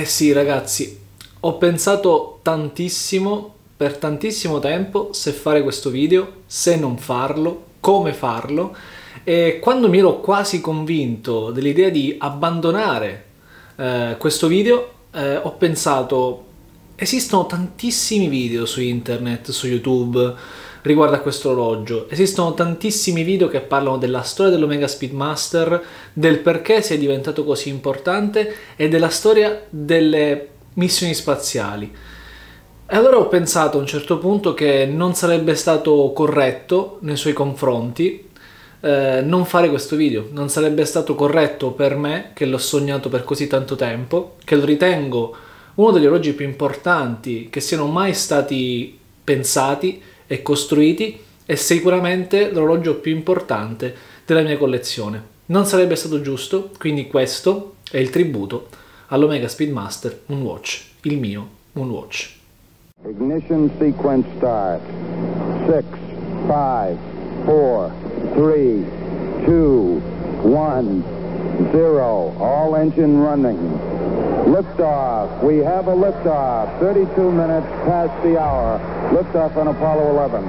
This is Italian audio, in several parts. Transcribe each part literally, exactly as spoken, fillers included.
Eh sì ragazzi, ho pensato tantissimo, per tantissimo tempo, se fare questo video, se non farlo, come farlo, e quando mi ero quasi convinto dell'idea di abbandonare eh, questo video, eh, ho pensato, esistono tantissimi video su internet, su YouTube, riguardo a questo orologio. Esistono tantissimi video che parlano della storia dell'Omega Speedmaster, del perché sia diventato così importante e della storia delle missioni spaziali. E allora ho pensato a un certo punto che non sarebbe stato corretto nei suoi confronti eh, non fare questo video. Non sarebbe stato corretto per me, che l'ho sognato per così tanto tempo, che lo ritengo uno degli orologi più importanti che siano mai stati pensati e costruiti, e sicuramente l'orologio più importante della mia collezione. Non sarebbe stato giusto, quindi questo è il tributo all'Omega Speedmaster Moonwatch, il mio Moonwatch. Ignition sequence start. six, five, four, three, two, one, zero. All engine running. Liftoff. We have a liftoff. thirty-two minutes past the hour. Liftoff on Apollo eleven.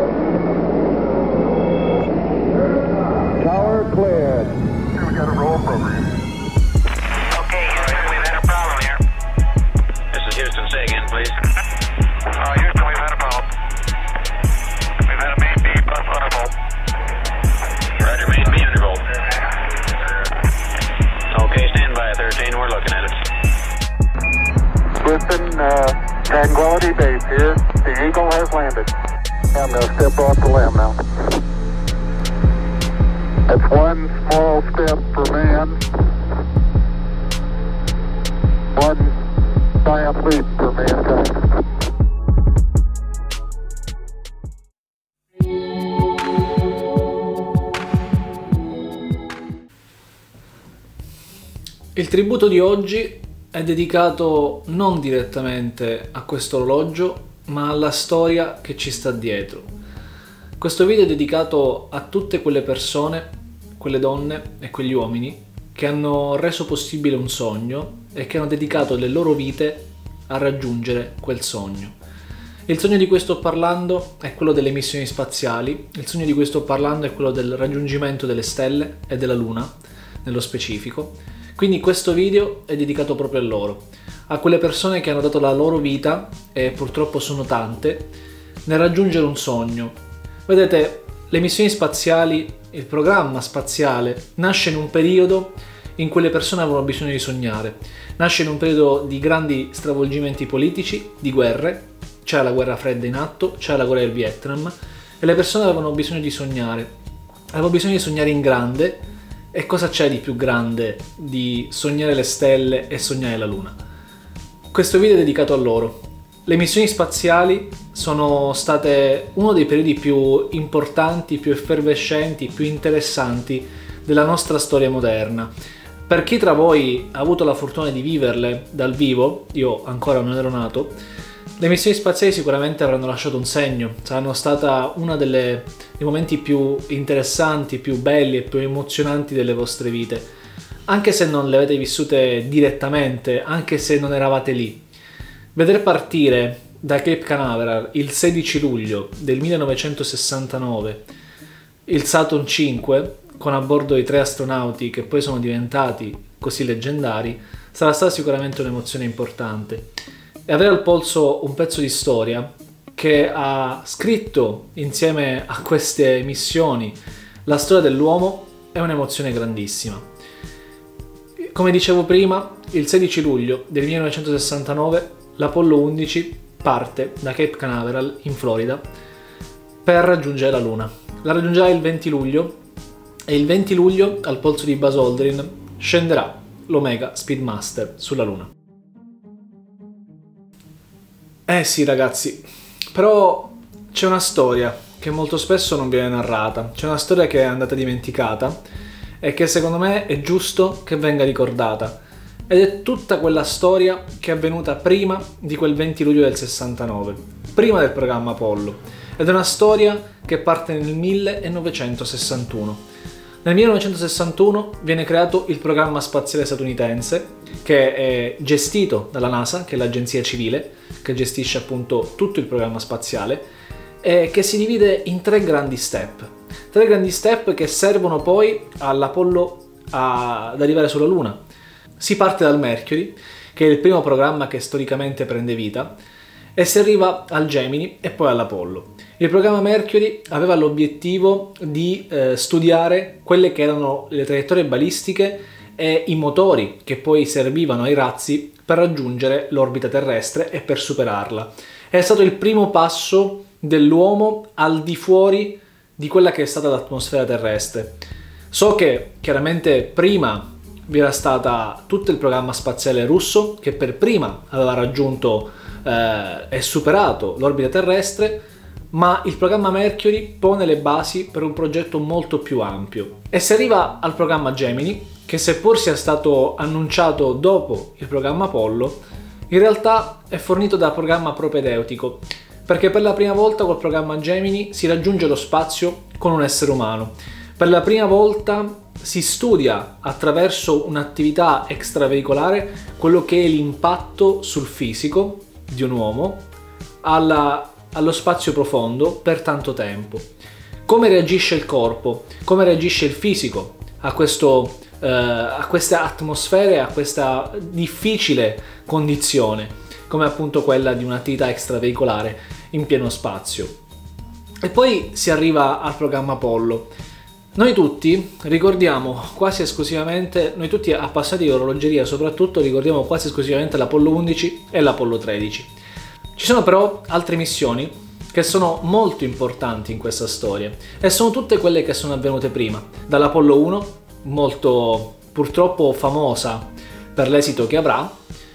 Tower cleared. We got a roll program. Okay, Houston, we've had a problem here. This is Houston. Say again, please. Uh, Houston, we've had a problem. We've had a main B plus undervolt. Roger, main B undervolt. Okay, stand by, thirteen. We're looking at it. Houston, uh, Tranquility Base here. The Eagle has landed. I'm going to step off the limb now. That's one small step for man, one giant leap for mankind. Il tributo di oggi è dedicato non direttamente a questo orologio, ma alla storia che ci sta dietro. Questo video è dedicato a tutte quelle persone, quelle donne e quegli uomini che hanno reso possibile un sogno e che hanno dedicato le loro vite a raggiungere quel sogno. Il sogno di cui sto parlando è quello delle missioni spaziali, il sogno di cui sto parlando è quello del raggiungimento delle stelle e della Luna, nello specifico. Quindi questo video è dedicato proprio a loro, a quelle persone che hanno dato la loro vita, e purtroppo sono tante, nel raggiungere un sogno. Vedete, le missioni spaziali, il programma spaziale, nasce in un periodo in cui le persone avevano bisogno di sognare. Nasce in un periodo di grandi stravolgimenti politici, di guerre, c'era la guerra fredda in atto, c'era la guerra del Vietnam, e le persone avevano bisogno di sognare. Avevano bisogno di sognare in grande. E cosa c'è di più grande di sognare le stelle e sognare la Luna? Questo video è dedicato a loro. Le missioni spaziali sono state uno dei periodi più importanti, più effervescenti, più interessanti della nostra storia moderna. Per chi tra voi ha avuto la fortuna di viverle dal vivo, io ancora non ero nato, le missioni spaziali sicuramente avranno lasciato un segno, saranno stata uno dei momenti più interessanti, più belli e più emozionanti delle vostre vite, anche se non le avete vissute direttamente, anche se non eravate lì. Vedere partire da Cape Canaveral il sedici luglio del millenovecentosessantanove il Saturn cinque, con a bordo i tre astronauti che poi sono diventati così leggendari, sarà stata sicuramente un'emozione importante. E avere al polso un pezzo di storia che ha scritto insieme a queste missioni la storia dell'uomo è un'emozione grandissima. Come dicevo prima, il sedici luglio del millenovecentosessantanove l'Apollo undici parte da Cape Canaveral in Florida per raggiungere la Luna. La raggiungerà il venti luglio e il venti luglio al polso di Buzz Aldrin scenderà l'Omega Speedmaster sulla Luna. Eh sì ragazzi, però c'è una storia che molto spesso non viene narrata, c'è una storia che è andata dimenticata e che secondo me è giusto che venga ricordata, ed è tutta quella storia che è avvenuta prima di quel venti luglio del sessantanove, prima del programma Apollo, ed è una storia che parte nel millenovecentosessantuno. Nel millenovecentosessantuno viene creato il programma spaziale statunitense che è gestito dalla NASA, che è l'agenzia civile, che gestisce appunto tutto il programma spaziale, e che si divide in tre grandi step. Tre grandi step che servono poi all'Apollo ad arrivare sulla Luna. Si parte dal Mercury, che è il primo programma che storicamente prende vita, e si arriva al Gemini e poi all'Apollo. Il programma Mercury aveva l'obiettivo di eh, studiare quelle che erano le traiettorie balistiche e i motori che poi servivano ai razzi per raggiungere l'orbita terrestre e per superarla. È stato il primo passo dell'uomo al di fuori di quella che è stata l'atmosfera terrestre. So che chiaramente prima vi era stata tutto il programma spaziale russo, che per prima aveva raggiunto eh, e superato l'orbita terrestre, ma il programma Mercury pone le basi per un progetto molto più ampio. E si arriva al programma Gemini, che seppur sia stato annunciato dopo il programma Apollo, in realtà è fornito dal programma propedeutico, perché per la prima volta col programma Gemini si raggiunge lo spazio con un essere umano. Per la prima volta si studia attraverso un'attività extraveicolare quello che è l'impatto sul fisico di un uomo alla, allo spazio profondo per tanto tempo. Come reagisce il corpo, come reagisce il fisico a, questo, eh, a queste atmosfere, a questa difficile condizione, come appunto quella di un'attività extraveicolare in pieno spazio. E poi si arriva al programma Apollo. Noi tutti ricordiamo quasi esclusivamente, noi tutti appassionati di orologeria soprattutto, ricordiamo quasi esclusivamente l'Apollo undici e l'Apollo tredici. Ci sono però altre missioni che sono molto importanti in questa storia e sono tutte quelle che sono avvenute prima, dall'Apollo uno, molto purtroppo famosa per l'esito che avrà,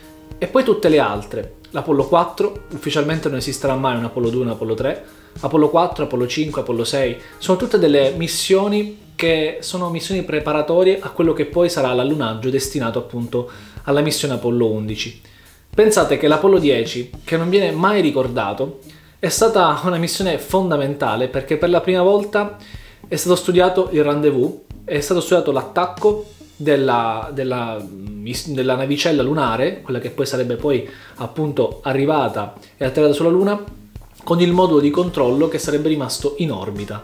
e poi tutte le altre. L'Apollo quattro, ufficialmente non esisterà mai un Apollo due e un Apollo tre, Apollo quattro, Apollo cinque, Apollo sei, sono tutte delle missioni che sono missioni preparatorie a quello che poi sarà l'allunaggio destinato appunto alla missione Apollo undici. Pensate che l'Apollo dieci, che non viene mai ricordato, è stata una missione fondamentale perché per la prima volta è stato studiato il rendezvous, è stato studiato l'attacco della, della, della navicella lunare, quella che poi sarebbe poi appunto arrivata e atterrata sulla Luna, con il modulo di controllo che sarebbe rimasto in orbita.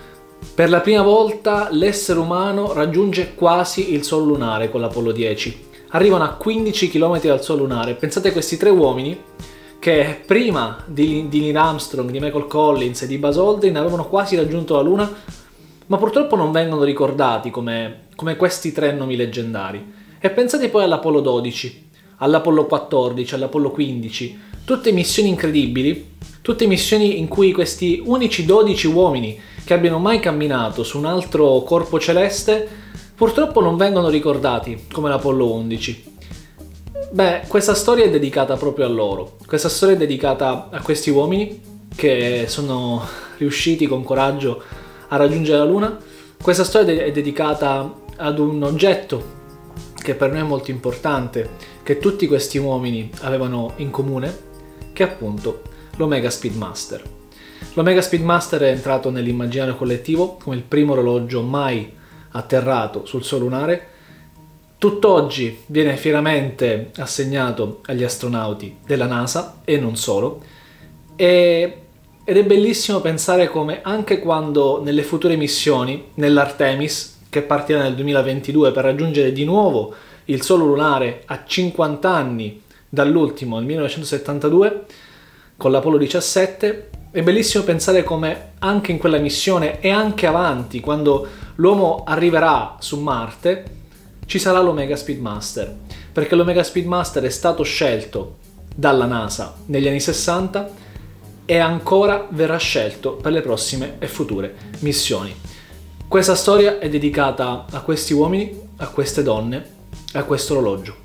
Per la prima volta l'essere umano raggiunge quasi il suolo lunare con l'Apollo dieci. Arrivano a quindici chilometri dal suolo lunare. Pensate a questi tre uomini che prima di, di Neil Armstrong, di Michael Collins e di Buzz Aldrin avevano quasi raggiunto la Luna, ma purtroppo non vengono ricordati come, come questi tre nomi leggendari. E pensate poi all'Apollo dodici, all'Apollo quattordici, all'Apollo quindici, tutte missioni incredibili, tutte missioni in cui questi unici dodici uomini che abbiano mai camminato su un altro corpo celeste purtroppo non vengono ricordati come l'Apollo undici. Beh, questa storia è dedicata proprio a loro, questa storia è dedicata a questi uomini che sono riusciti con coraggio a raggiungere la Luna, questa storia è dedicata ad un oggetto che per noi è molto importante, che tutti questi uomini avevano in comune, che è appunto l'Omega Speedmaster. L'Omega Speedmaster è entrato nell'immaginario collettivo come il primo orologio mai atterrato sul suolo lunare. Tutt'oggi viene fieramente assegnato agli astronauti della NASA e non solo, e, ed è bellissimo pensare come anche quando nelle future missioni, nell'Artemis, che partirà nel duemilaventidue per raggiungere di nuovo il suolo lunare a cinquanta anni dall'ultimo, nel millenovecentosettantadue, con l'Apollo diciassette, è bellissimo pensare come anche in quella missione e anche avanti, quando l'uomo arriverà su Marte, ci sarà l'Omega Speedmaster, perché l'Omega Speedmaster è stato scelto dalla NASA negli anni sessanta e ancora verrà scelto per le prossime e future missioni. Questa storia è dedicata a questi uomini, a queste donne e a questo orologio.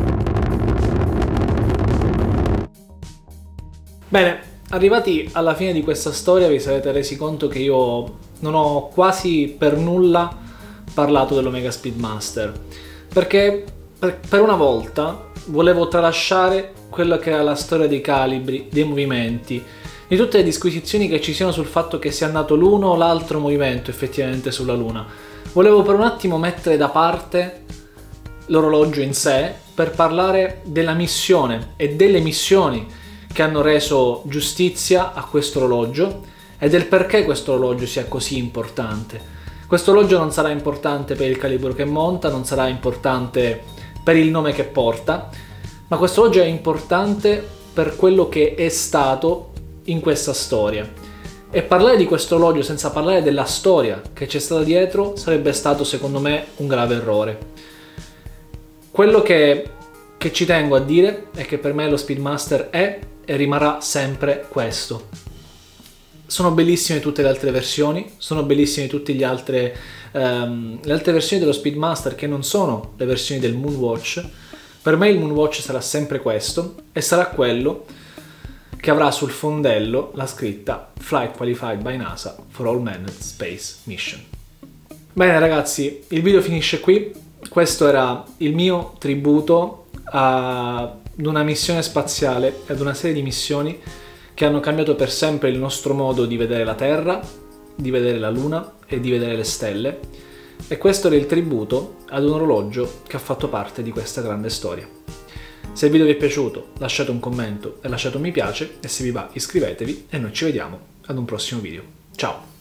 Bene, arrivati alla fine di questa storia vi sarete resi conto che io non ho quasi per nulla parlato dell'Omega Speedmaster, perché per, per una volta volevo tralasciare quella che era la storia dei calibri, dei movimenti, di tutte le disquisizioni che ci siano sul fatto che sia andato l'uno o l'altro movimento effettivamente sulla Luna. Volevo per un attimo mettere da parte l'orologio in sé per parlare della missione e delle missioni che hanno reso giustizia a questo orologio e del perché questo orologio sia così importante. Questo orologio non sarà importante per il calibro che monta, non sarà importante per il nome che porta, ma questo orologio è importante per quello che è stato in questa storia. E parlare di questo orologio senza parlare della storia che c'è stata dietro sarebbe stato, secondo me, un grave errore. Quello che, che ci tengo a dire è che per me lo Speedmaster è e rimarrà sempre questo. Sono bellissime tutte le altre versioni, sono bellissime tutte le altre, um, le altre versioni dello Speedmaster che non sono le versioni del Moonwatch. Per me il Moonwatch sarà sempre questo e sarà quello che avrà sul fondello la scritta Flight Qualified by NASA for All Manned Space Mission. Bene ragazzi, il video finisce qui. Questo era il mio tributo ad una missione spaziale e ad una serie di missioni che hanno cambiato per sempre il nostro modo di vedere la Terra, di vedere la Luna e di vedere le stelle. E questo era il tributo ad un orologio che ha fatto parte di questa grande storia. Se il video vi è piaciuto lasciate un commento e lasciate un mi piace e se vi va iscrivetevi e noi ci vediamo ad un prossimo video. Ciao!